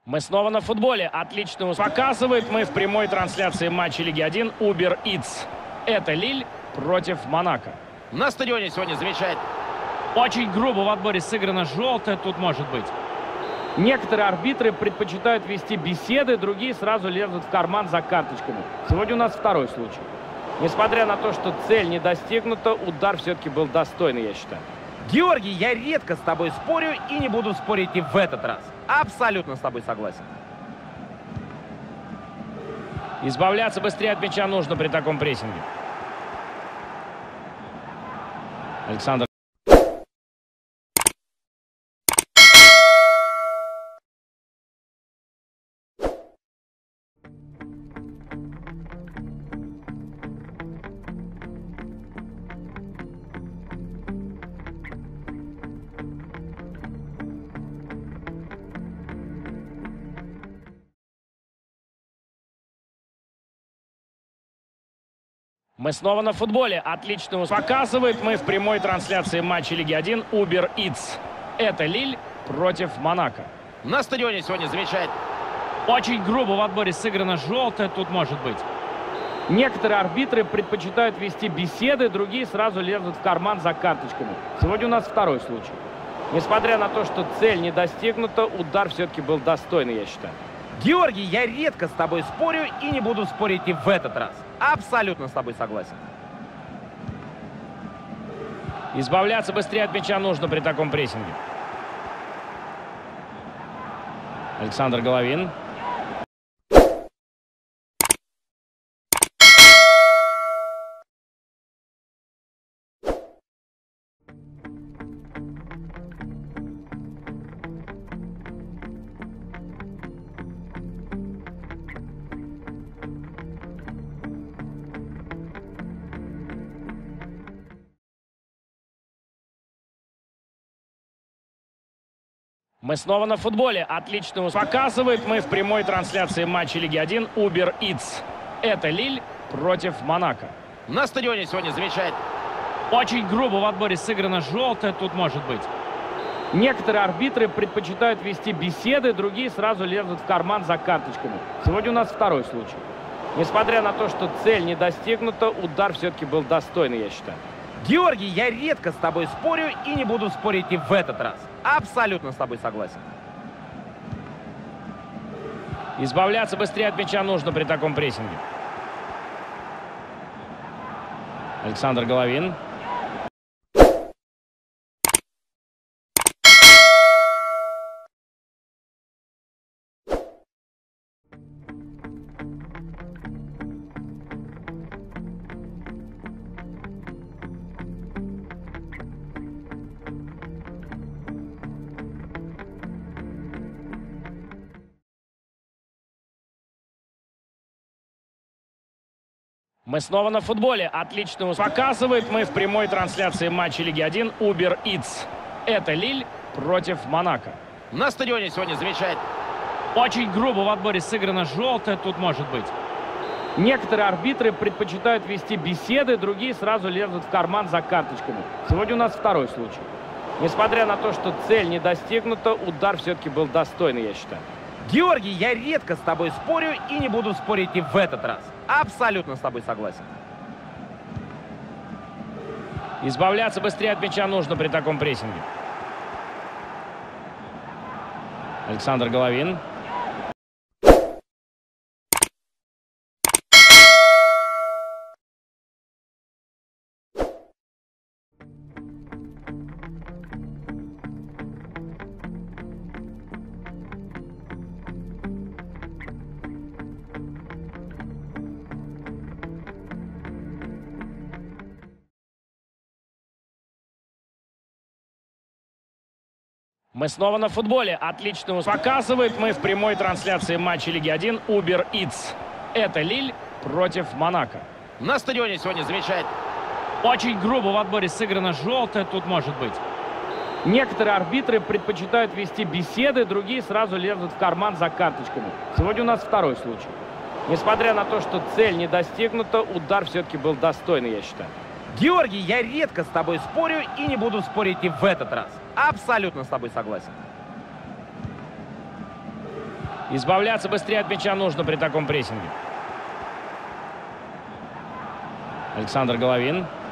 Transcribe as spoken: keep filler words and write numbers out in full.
Мы снова на футболе. Отлично показывает. Мы в прямой трансляции матча Лиги один Uber Eats. Это Лиль против Монако. На стадионе сегодня замечательно. Очень грубо в отборе сыграно желтое. Тут может быть. Некоторые арбитры предпочитают вести беседы, другие сразу лезут в карман за карточками. Сегодня у нас второй случай. Несмотря на то, что цель не достигнута, удар все-таки был достойный, я считаю. Георгий, я редко с тобой спорю и не буду спорить и в этот раз. Абсолютно с тобой согласен. Избавляться быстрее от мяча нужно при таком прессинге. Александр. Мы снова на футболе. Отлично показывает. Мы в прямой трансляции матча Лиги один Uber Eats. Это Лиль против Монако. На стадионе сегодня замечательно. Очень грубо в отборе сыграно желтое. Тут может быть. Некоторые арбитры предпочитают вести беседы, другие сразу лезут в карман за карточками. Сегодня у нас второй случай. Несмотря на то, что цель не достигнута, удар все-таки был достойный, я считаю. Георгий, я редко с тобой спорю и не буду спорить и в этот раз. Абсолютно с тобой согласен. Избавляться быстрее от мяча нужно при таком прессинге. Александр Головин. Мы снова на футболе. Отлично показывает. Мы в прямой трансляции матча Лиги один Uber Eats. Это Лиль против Монако. На стадионе сегодня замечательно. Очень грубо в отборе сыграно желтое. Тут может быть. Некоторые арбитры предпочитают вести беседы, другие сразу лезут в карман за карточками. Сегодня у нас второй случай. Несмотря на то, что цель не достигнута, удар все-таки был достойный, я считаю. Георгий, я редко с тобой спорю и не буду спорить и в этот раз. Абсолютно с тобой согласен. Избавляться быстрее от мяча нужно при таком прессинге. Александр Головин. Мы снова на футболе. Отлично показывает. Мы в прямой трансляции матча Лиги один Uber Eats. Это Лиль против Монако. На стадионе сегодня замечательно. Очень грубо в отборе сыграно желтое. Тут может быть. Некоторые арбитры предпочитают вести беседы, другие сразу лезут в карман за карточками. Сегодня у нас второй случай. Несмотря на то, что цель не достигнута, удар все-таки был достойный, я считаю. Георгий, я редко с тобой спорю и не буду спорить и в этот раз. Абсолютно с тобой согласен. Избавляться быстрее от мяча нужно при таком прессинге. Александр Головин. Мы снова на футболе. Отлично показывает. Мы в прямой трансляции матча Лиги один Uber Eats. Это Лиль против Монако. На стадионе сегодня замечательно. Очень грубо в отборе сыграно желтое. Тут может быть. Некоторые арбитры предпочитают вести беседы, другие сразу лезут в карман за карточками. Сегодня у нас второй случай. Несмотря на то, что цель не достигнута, удар все-таки был достойный, я считаю. Георгий, я редко с тобой спорю и не буду спорить и в этот раз. Абсолютно с тобой согласен. Избавляться быстрее от мяча нужно при таком прессинге. Александр Головин.